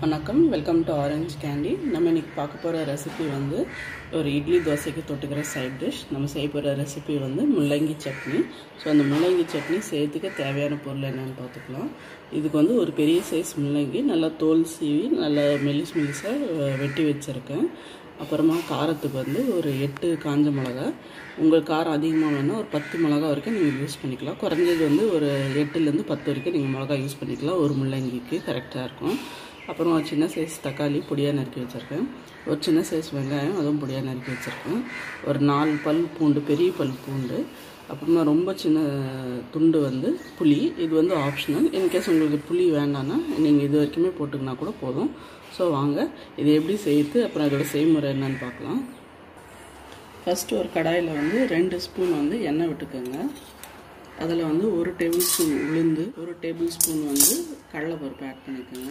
வணக்கம், welcome to orange candy. நம்ம இன்றைக்கி பார்க்க போகிற ரெசிபி வந்து ஒரு இட்லி தோசைக்கு தொட்டுக்கிற சைட் டிஷ். நம்ம செய்ய போகிற ரெசிபி வந்து முள்ளங்கி சட்னி. ஸோ அந்த முள்ளங்கி சட்னி செய்யறதுக்கு தேவையான பொருள் என்னென்னு பார்த்துக்கலாம். இதுக்கு வந்து ஒரு பெரிய சைஸ் முள்ளங்கி நல்லா தோல் சீவி நல்லா மெலிசாக வெட்டி வச்சுருக்கேன். அப்புறமா காரத்துக்கு வந்து ஒரு 8 காஞ்ச மிளகா. உங்களுக்கு காரம் அதிகமாக வேணால் ஒரு 10 மிளகா வரைக்கும் நீங்கள் யூஸ் பண்ணிக்கலாம். குறைஞ்சது வந்து ஒரு 8லேருந்து 10 வரைக்கும் நீங்கள் மிளகா யூஸ் பண்ணிக்கலாம். ஒரு முள்ளங்கிக்கு கரெக்டாக இருக்கும். அப்புறம் ஒரு சின்ன சைஸ் தக்காளி பொடியாக நறுக்கி வச்சுருக்கேன். ஒரு சின்ன சைஸ் வெங்காயம், அதுவும் பொடியாக நறுக்கி வச்சுருக்கேன். ஒரு 4 பல் பூண்டு, பெரிய பல் பூண்டு. அப்புறமா ரொம்ப சின்ன துண்டு வந்து புளி. இது வந்து ஆப்ஷனல். இன்கேஸ் உங்களுக்கு புளி வேண்டான்னா நீங்கள் இது வரைக்குமே போட்டுக்கினா கூட போதும். ஸோ வாங்க இது எப்படி செய்யுது, அப்புறம் இதோட செய்முறை என்னன்னு பார்க்கலாம். ஃபஸ்ட்டு ஒரு கடாயில் வந்து 2 ஸ்பூன் வந்து எண்ணெய் விட்டுக்கோங்க. அதில் வந்து 1 டேபிள் ஸ்பூன் உளுந்து, 1 டேபிள் ஸ்பூன் வந்து கடலைப்பருப்பு ஆட் பண்ணிக்கோங்க.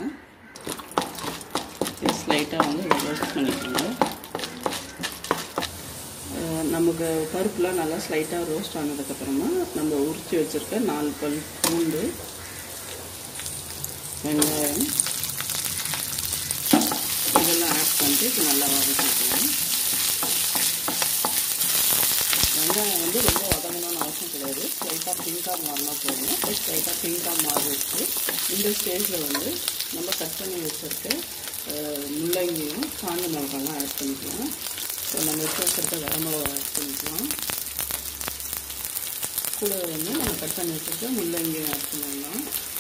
ஸ்லைட்டாக வந்து ரோஸ்ட் பண்ணிக்கோங்க. நமக்கு பருப்புலாம் நல்லா ஸ்லைட்டாக ரோஸ்ட் ஆனதுக்கப்புறமா நம்ம உரித்து வச்சுருக்க 4 பல் பூண்டு, வெங்காயம் இதெல்லாம் ஆட் பண்ணிட்டு இப்போ நல்லா வதக்கிக்கலாம். வெங்காயம் வந்து ரொம்ப வதங்கணும்னு அவசியம் கிடையாது. ஸ்லைட்டாக பிங்காக மாறினா போதும். ஸ்லைட்டாக பிங்காக மாறிடுச்சு. இந்த ஸ்டேஜில் வந்து நம்ம கட் பண்ணி வச்சுருக்க முள்ளங்கியும் காஞ்ச மிளகாலாம் ஆட் பண்ணிக்கலாம். ஸோ நம்ம வச்சுருக்க வரமிளகா ஆட் பண்ணிக்கலாம். கூட வந்து நம்ம கட் பண்ணி வச்சுருக்க முள்ளங்கியும் ஆட் பண்ணிடலாம்.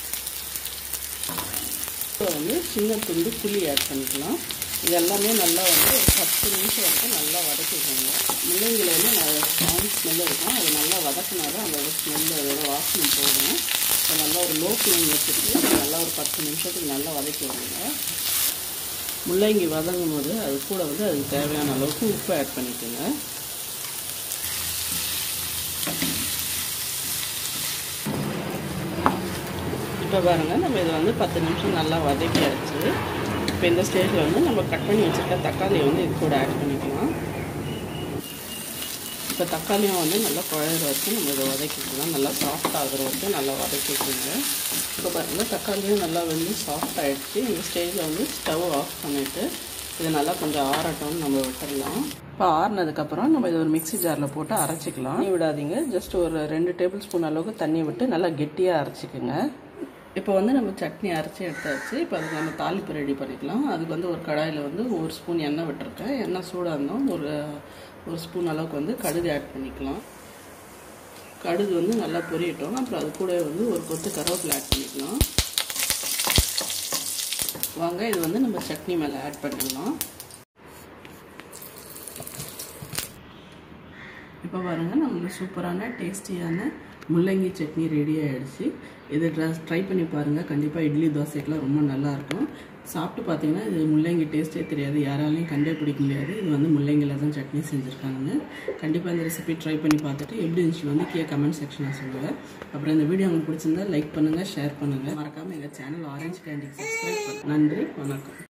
இப்போ வந்து சின்ன துண்டு புளி ஆட் பண்ணிக்கலாம். இது எல்லாமே நல்லா வந்து ஒரு 10 நிமிஷம் வரைக்கும் நல்லா வதக்கிக்கோங்க. முள்ளங்கியில் வந்து ஸ்ட்ராங் ஸ்மெல் இருக்கும். அது நல்லா வதக்கினாதான் அதோட ஸ்மெல், அதோட வாசனை போகும். ஸோ நல்லா ஒரு லோ ஃப்ளேம் வச்சுட்டு நல்லா ஒரு 10 நிமிஷத்துக்கு நல்லா வதக்கி விடுங்க. முள்ளங்கி வதங்கும் போது அது கூட வந்து அதுக்கு தேவையான அளவுக்கு உப்பு ஆட் பண்ணிக்கோங்க. இப்போ பாருங்கள், நம்ம இதை வந்து 10 நிமிஷம் நல்லா வதக்கியாச்சு. இப்போ இந்த ஸ்டேஜில் வந்து நம்ம கட் பண்ணி வச்சுருக்க தக்காளியை வந்து இது கூட ஆட் பண்ணிக்கலாம். இப்போ தக்காளியும் வந்து நல்லா குழையிற வரைக்கும் நம்ம இதை வதக்கிக்கலாம். நல்லா சாஃப்ட் ஆகிற வரைக்கும் நல்லா வதக்கிக்கோங்க. இப்போ பாருங்கள், தக்காளியும் நல்லா வந்து சாஃப்ட் ஆகிடுச்சு. இந்த ஸ்டேஜில் வந்து ஸ்டவ் ஆஃப் பண்ணிவிட்டு இதை நல்லா கொஞ்சம் ஆறட்டோன்னு நம்ம விட்டுடலாம். இப்போ ஆறினதுக்கப்புறம் நம்ம இதை ஒரு மிக்ஸி ஜாரில் போட்டு அரைச்சிக்கலாம். தண்ணி விடாதீங்க, ஜஸ்ட் ஒரு 2 டேபிள் ஸ்பூன் அளவுக்கு தண்ணி விட்டு நல்லா கெட்டியாக அரைச்சிக்கோங்க. இப்போ வந்து நம்ம சட்னி அரைச்சி எடுத்தாச்சு. இப்போ அதுக்கு நம்ம தாளிப்பு ரெடி பண்ணிக்கலாம். அதுக்கு வந்து ஒரு கடாயில் வந்து 1 ஸ்பூன் எண்ணெய் விட்டுருக்கேன். எண்ணெய் சூடாக இருந்தோம் ஒரு ஸ்பூன் அளவுக்கு வந்து கடுகு ஆட் பண்ணிக்கலாம். கடுகு வந்து நல்லா பொரியட்டும். அப்புறம் அது கூட வந்து ஒரு கொத்து கருவேப்பிலை ஆட் பண்ணிக்கலாம். வாங்க இது வந்து நம்ம சட்னி மேலே ஆட் பண்ணிடலாம். இப்போ பாருங்கள், நம்மளுக்கு சூப்பரான டேஸ்டியான முள்ளங்கி சட்னி ரெடி ஆகிடுச்சு. இதை ட்ரை பண்ணி பாருங்கள். கண்டிப்பாக இட்லி தோசைக்கெலாம் ரொம்ப நல்லாயிருக்கும். சாப்பிட்டு பார்த்தீங்கன்னா இது முள்ளங்கி டேஸ்ட்டே தெரியாது, யாராலையும் கண்டே பிடிக்க முடியாது. இது வந்து முள்ளங்கியில் தான் சட்னி செஞ்சுருக்காங்க. கண்டிப்பாக இந்த ரெசிபி ட்ரை பண்ணி பார்த்துட்டு எப்படி இருந்துச்சு வந்து கீழே கமெண்ட் செக்ஷனில் சொல்லுங்கள். அப்புறம் இந்த வீடியோ உங்களுக்கு பிடிச்சிருந்தா லைக் பண்ணுங்கள், ஷேர் பண்ணுங்கள். மறக்காமல் எங்கள் சேனல் ஆரஞ்ச் கேண்டிக்கு சப்ஸ்கிரைப் பண்ணுங்கள். நன்றி, வணக்கம்.